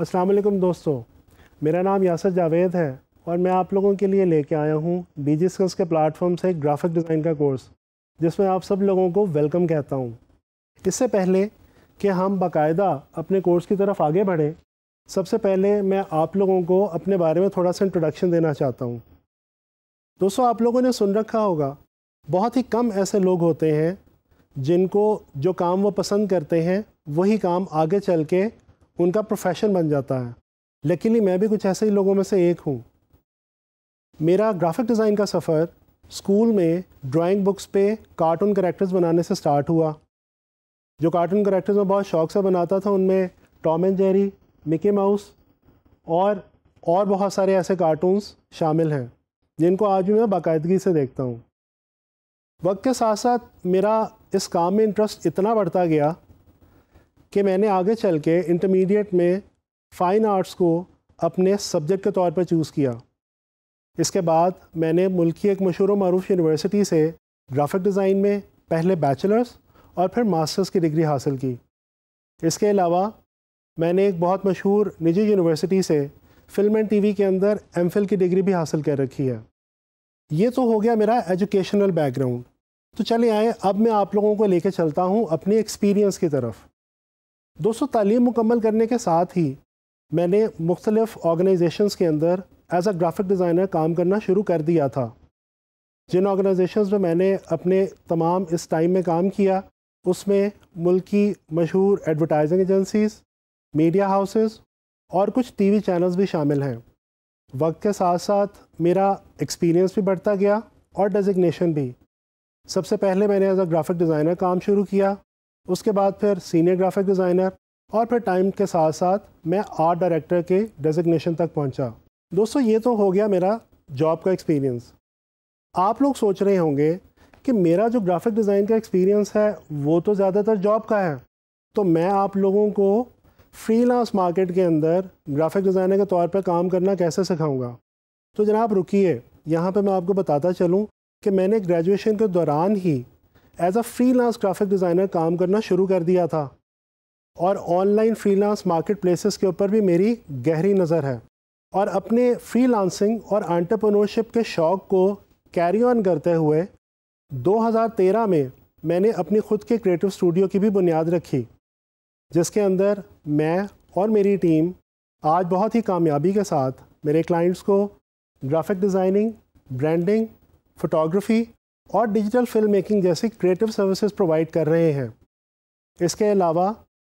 अस्सलाम वालेकुम दोस्तों, मेरा नाम यासर जावेद है और मैं आप लोगों के लिए लेके आया हूँ BG Skills के प्लेटफॉर्म से एक ग्राफिक डिज़ाइन का कोर्स, जिसमें आप सब लोगों को वेलकम कहता हूँ। इससे पहले कि हम बाकायदा अपने कोर्स की तरफ आगे बढ़ें, सबसे पहले मैं आप लोगों को अपने बारे में थोड़ा सा इंट्रोडक्शन देना चाहता हूँ। दोस्तों, आप लोगों ने सुन रखा होगा, बहुत ही कम ऐसे लोग होते हैं जिनको जो काम वो पसंद करते हैं वही काम आगे चल के उनका प्रोफेशन बन जाता है। लेकिन मैं भी कुछ ऐसे ही लोगों में से एक हूँ। मेरा ग्राफिक डिज़ाइन का सफ़र स्कूल में ड्राइंग बुक्स पे कार्टून कैरेक्टर्स बनाने से स्टार्ट हुआ। जो कार्टून कैरेक्टर्स मैं बहुत शौक़ से बनाता था उनमें Tom and Jerry, Mickey Mouse और बहुत सारे ऐसे कार्टून्स शामिल हैं जिनको आज भी मैं बाकायदगी से देखता हूँ। वक्त के साथ साथ मेरा इस काम में इंटरेस्ट इतना बढ़ता गया कि मैंने आगे चल के इंटरमीडिएट में फ़ाइन आर्ट्स को अपने सब्जेक्ट के तौर पर चूज़ किया। इसके बाद मैंने मुल्क की एक मशहूर मारूफ यूनिवर्सिटी से ग्राफिक डिज़ाइन में पहले बैचलर्स और फिर मास्टर्स की डिग्री हासिल की। इसके अलावा मैंने एक बहुत मशहूर निजी यूनिवर्सिटी से फ़िल्म एंड टीवी के अंदर MPhil की डिग्री भी हासिल कर रखी है। ये तो हो गया मेरा एजुकेशनल बैकग्राउंड। तो चले आए, अब मैं आप लोगों को लेके चलता हूँ अपनी एक्सपीरियंस की तरफ। दोस्तों, तालीम मुकम्मल करने के साथ ही मैंने मुख्तलिफ़ ऑर्गेनाइजेशंस के अंदर एज अ ग्राफिक डिज़ाइनर काम करना शुरू कर दिया था। जिन ऑर्गेनाइजेशंस में मैंने अपने तमाम इस टाइम में काम किया, उसमें मुल्क की मशहूर एडवर्टाइजिंग एजेंसीज़, मीडिया हाउसेस और कुछ TV चैनल्स भी शामिल हैं। वक्त के साथ साथ मेरा एक्सपीरियंस भी बढ़ता गया और डेजिग्नेशन भी। सबसे पहले मैंने एज अ ग्राफिक डिज़ाइनर काम शुरू किया, उसके बाद फिर सीनियर ग्राफिक डिज़ाइनर और फिर टाइम के साथ साथ मैं आर्ट डायरेक्टर के डेजिग्नेशन तक पहुंचा। दोस्तों, ये तो हो गया मेरा जॉब का एक्सपीरियंस। आप लोग सोच रहे होंगे कि मेरा जो ग्राफिक डिज़ाइन का एक्सपीरियंस है वो तो ज़्यादातर जॉब का है, तो मैं आप लोगों को फ्रीलांस मार्केट के अंदर ग्राफिक डिज़ाइनर के तौर पर काम करना कैसे सिखाऊंगा। तो जनाब रुकिए, यहाँ पे मैं आपको बताता चलूँ कि मैंने ग्रेजुएशन के दौरान ही as a freelance graphic designer काम करना शुरू कर दिया था और ऑनलाइन फ्रीलांस मार्केट प्लेसेस के ऊपर भी मेरी गहरी नज़र है। और अपने फ्रीलांसिंग और एंटरप्रेन्योरशिप के शौक़ को कैरी ऑन करते हुए 2013 में मैंने अपनी ख़ुद के क्रिएटिव स्टूडियो की भी बुनियाद रखी, जिसके अंदर मैं और मेरी टीम आज बहुत ही कामयाबी के साथ मेरे क्लाइंट्स को ग्राफिक डिज़ाइनिंग, ब्रांडिंग, फ़ोटोग्राफ़ी और डिजिटल फिल्म मेकिंग जैसी क्रिएटिव सर्विसेज प्रोवाइड कर रहे हैं। इसके अलावा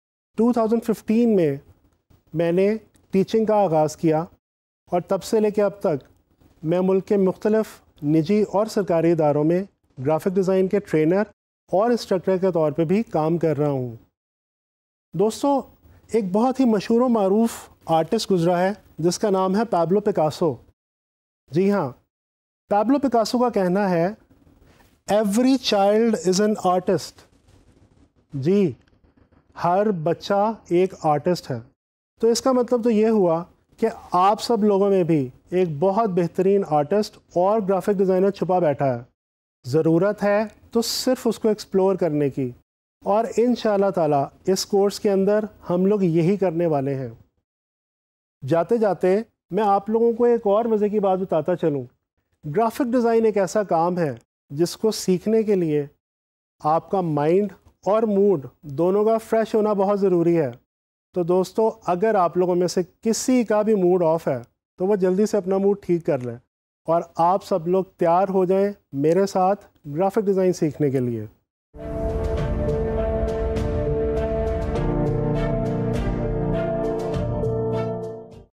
2015 में मैंने टीचिंग का आगाज़ किया और तब से लेकर अब तक मैं मुल्क के मुख्तलिफ़ निजी और सरकारी इदारों में ग्राफिक डिज़ाइन के ट्रेनर और इंस्ट्रक्टर के तौर पे भी काम कर रहा हूँ। दोस्तों, एक बहुत ही मशहूर और मारूफ आर्टिस्ट गुज़रा है जिसका नाम है पैब्लो पिकासो। जी हाँ, पैब्लो पिकासो का कहना है, every child is an artist. जी, हर बच्चा एक आर्टिस्ट है। तो इसका मतलब तो ये हुआ कि आप सब लोगों में भी एक बहुत बेहतरीन आर्टिस्ट और ग्राफिक डिज़ाइनर छुपा बैठा है। ज़रूरत है तो सिर्फ उसको एक्सप्लोर करने की, और इंशाअल्लाह ताला इस कोर्स के अंदर हम लोग यही करने वाले हैं। जाते जाते मैं आप लोगों को एक और मज़े की बात बताता चलूँ। ग्राफिक डिज़ाइन एक ऐसा काम है जिसको सीखने के लिए आपका माइंड और मूड दोनों का फ्रेश होना बहुत ज़रूरी है। तो दोस्तों, अगर आप लोगों में से किसी का भी मूड ऑफ है तो वो जल्दी से अपना मूड ठीक कर लें और आप सब लोग तैयार हो जाएं मेरे साथ ग्राफिक डिज़ाइन सीखने के लिए।